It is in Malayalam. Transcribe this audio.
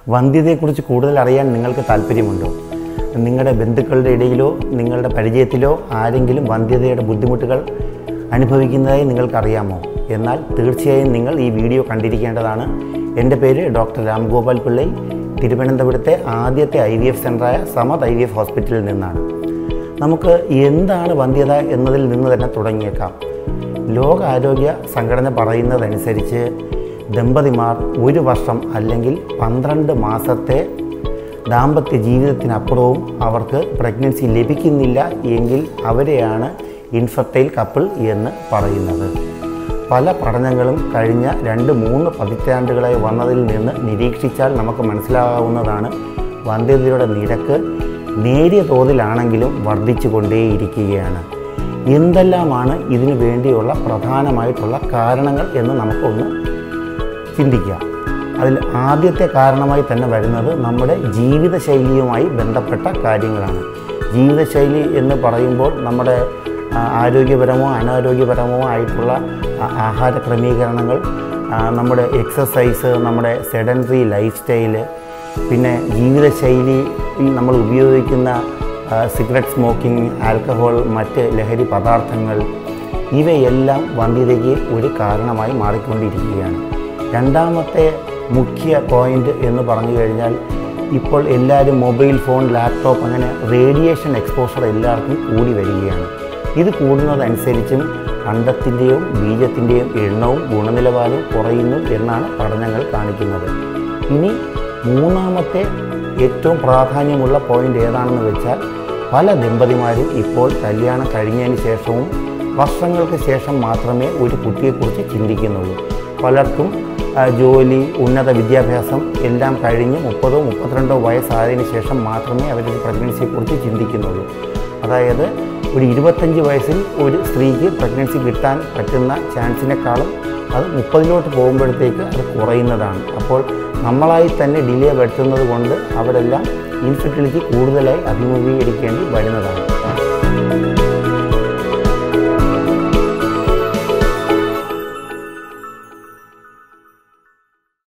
വന്ധ്യതയെക്കുറിച്ച് കൂടുതൽ അറിയാൻ നിങ്ങൾക്ക് താല്പര്യമുണ്ടോ? നിങ്ങളുടെ ബന്ധുക്കളുടെ ഇടയിലോ നിങ്ങളുടെ പരിചയത്തിലോ ആരെങ്കിലും വന്ധ്യതയുടെ ബുദ്ധിമുട്ടുകൾ അനുഭവിക്കുന്നതായി നിങ്ങൾക്കറിയാമോ? എന്നാൽ തീർച്ചയായും നിങ്ങൾ ഈ വീഡിയോ കണ്ടിരിക്കേണ്ടതാണ്. എൻ്റെ പേര് ഡോക്ടർ രാംഗോപാൽ പിള്ളൈ, തിരുവനന്തപുരത്തെ ആദ്യത്തെ IVF സെൻ്ററായ സമദ് IVF ഹോസ്പിറ്റലിൽ നിന്നാണ്. നമുക്ക് എന്താണ് വന്ധ്യത എന്നതിൽ നിന്ന് തന്നെ തുടങ്ങിയേക്കാം. ലോകാരോഗ്യ സംഘടന പറയുന്നതനുസരിച്ച് ദമ്പതിമാർ 1 വർഷം അല്ലെങ്കിൽ 12 മാസത്തെ ദാമ്പത്യ ജീവിതത്തിനപ്പുറവും അവർക്ക് പ്രഗ്നൻസി ലഭിക്കുന്നില്ല എങ്കിൽ അവരെയാണ് ഇൻഫെർട്ടൈൽ കപ്പിൾ എന്ന് പറയുന്നത്. പല പഠനങ്ങളും കഴിഞ്ഞ 2-3 പതിറ്റാണ്ടുകളായി വന്നതിൽ നിന്ന് നിരീക്ഷിച്ചാൽ നമുക്ക് മനസ്സിലാകാവുന്നതാണ്, വന്ധ്യതയുടെ നിരക്ക് നേരിയ തോതിലാണെങ്കിലും വർദ്ധിച്ചു കൊണ്ടേയിരിക്കുകയാണ്. എന്തെല്ലാമാണ് ഇതിനു വേണ്ടിയുള്ള പ്രധാനമായിട്ടുള്ള കാരണങ്ങൾ എന്ന് നമുക്കൊന്ന് ചിന്തിക്കാം. അതിൽ ആദ്യത്തെ കാരണമായി തന്നെ വരുന്നത് നമ്മുടെ ജീവിതശൈലിയുമായി ബന്ധപ്പെട്ട കാര്യങ്ങളാണ്. ജീവിതശൈലി എന്ന് പറയുമ്പോൾ നമ്മുടെ ആരോഗ്യപരമോ അനാരോഗ്യപരമോ ആയിട്ടുള്ള ആഹാര ക്രമീകരണങ്ങൾ, നമ്മുടെ എക്സസൈസ്, നമ്മുടെ സെഡൻറ്ററി ലൈഫ് സ്റ്റൈല്, പിന്നെ ജീവിതശൈലിയിൽ നമ്മൾ ഉപയോഗിക്കുന്ന സിഗരറ്റ് സ്മോക്കിംഗ്, ആൽക്കഹോൾ, മറ്റ് ലഹരി പദാർത്ഥങ്ങൾ, ഇവയെല്ലാം വന്ധ്യതയ്ക്ക് ഒരു കാരണമായി മാറിക്കൊണ്ടിരിക്കുകയാണ്. രണ്ടാമത്തെ മുഖ്യ പോയിൻ്റ് എന്ന് പറഞ്ഞു കഴിഞ്ഞാൽ, ഇപ്പോൾ എല്ലാവരും മൊബൈൽ ഫോൺ, ലാപ്ടോപ്പ്, അങ്ങനെ റേഡിയേഷൻ എക്സ്പോഷർ എല്ലാവർക്കും കൂടി വരികയാണ്. ഇത് കൂടുന്നതനുസരിച്ചും അണ്ഡത്തിൻ്റെയും ബീജത്തിൻ്റെയും എണ്ണവും ഗുണനിലവാരവും കുറയുന്നു എന്നാണ് പഠനങ്ങൾ കാണിക്കുന്നത്. ഇനി മൂന്നാമത്തെ ഏറ്റവും പ്രാധാന്യമുള്ള പോയിൻ്റ് ഏതാണെന്ന് വെച്ചാൽ, പല ദമ്പതിമാരും ഇപ്പോൾ കല്യാണം കഴിഞ്ഞതിന് ശേഷവും വർഷങ്ങൾക്ക് ശേഷം മാത്രമേ ഒരു കുട്ടിയെക്കുറിച്ച് ചിന്തിക്കുന്നുള്ളൂ. പലർക്കും ജോലി, ഉന്നത വിദ്യാഭ്യാസം എല്ലാം കഴിഞ്ഞ് 30-32 വയസ്സായതിനു ശേഷം മാത്രമേ അവരൊരു പ്രഗ്നൻസിയെക്കുറിച്ച് ചിന്തിക്കുന്നുള്ളൂ. അതായത് ഒരു 25 വയസ്സിൽ ഒരു സ്ത്രീക്ക് പ്രഗ്നൻസി കിട്ടാൻ പറ്റുന്ന ചാൻസിനേക്കാളും അത് 30-ലോട്ട് പോകുമ്പോഴത്തേക്ക് അത് കുറയുന്നതാണ്. അപ്പോൾ നമ്മളായി തന്നെ ഡിലേ വരുത്തുന്നത് കൊണ്ട് അവരെല്ലാം ഇൻഫെർട്ടിലിറ്റി കൂടുതലായി അഭിമുഖീകരിക്കേണ്ടി വരുന്നതാണ്.